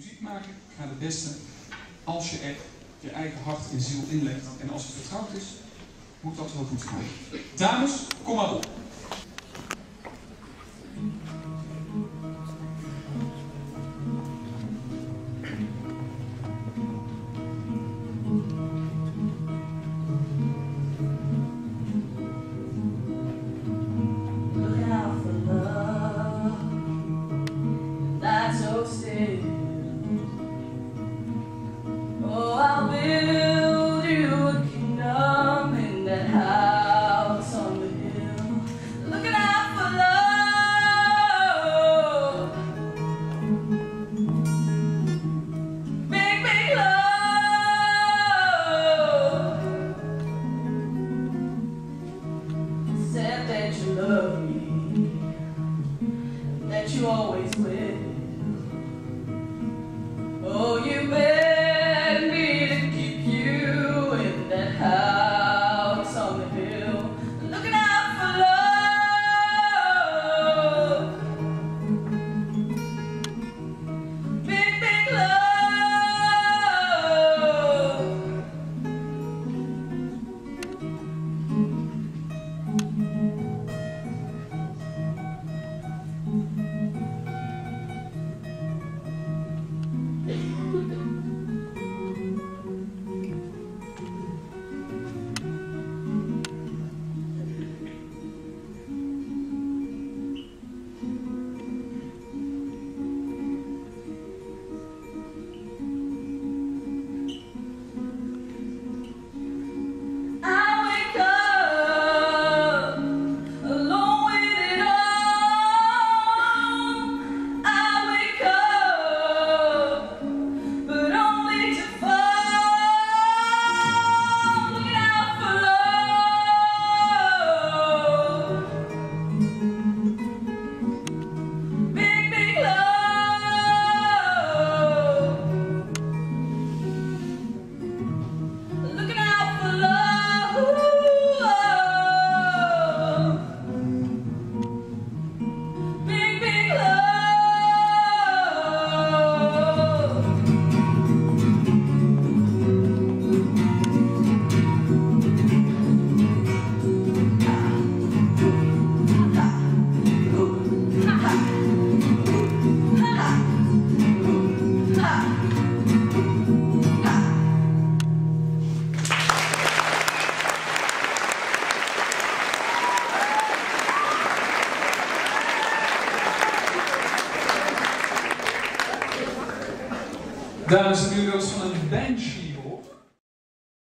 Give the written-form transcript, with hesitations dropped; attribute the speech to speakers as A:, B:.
A: Muziek maken gaat het beste als je er je eigen hart en ziel inlegt. En als het vertrouwd is, moet dat wel goed gaan. Dames, kom maar op.
B: Oh, I'll build you a kingdom in that house on the hill. Looking out for love, big, big love. Said that you love me, that you always will. Oh, you begged me to keep you in that house on the hill, looking out for love, big, big love.
A: Dames en heren, van een bandje.